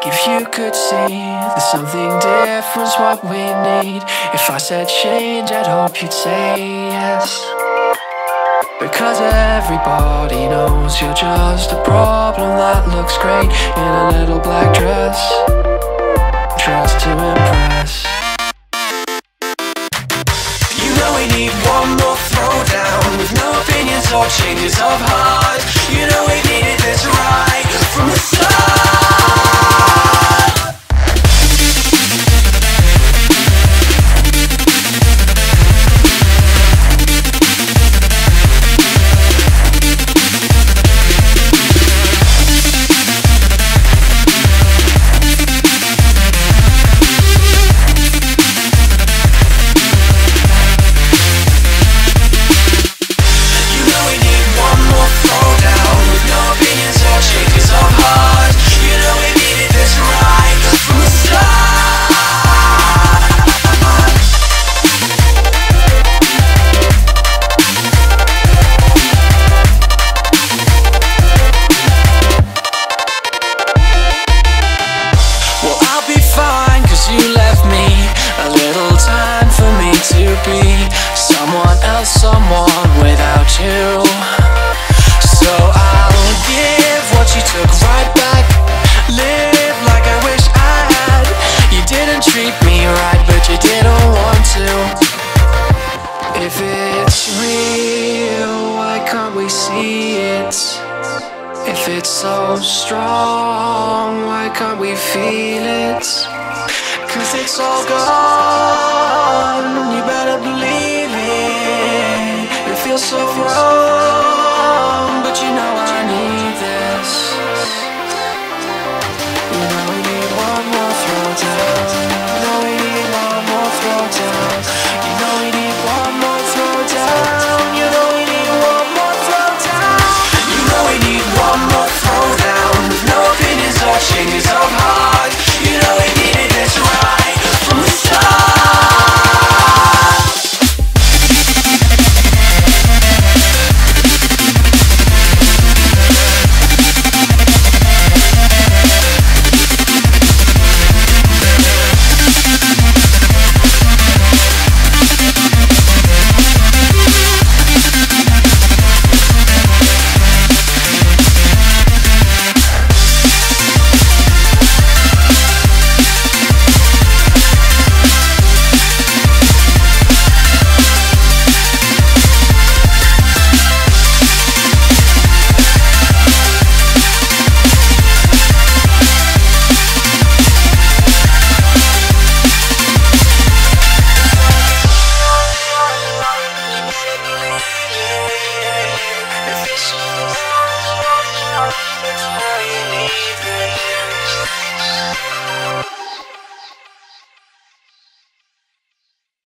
If you could see, there's something different's what we need. If I said change, I'd hope you'd say yes. Because everybody knows you're just a problem that looks great in a little black dress, dressed to impress. You know we need one more throwdown, with no opinions or changes of heart. You know we needed this right from the start. You left me a little time for me to be someone else, someone without you. So I'll give what you took right back, live like I wish I had. You didn't treat me right, but you didn't want to. If it's real, why can't we see it? If it's so strong, why can't we feel it? 'Cause it's all gone, you better believe it. It feels so wrong.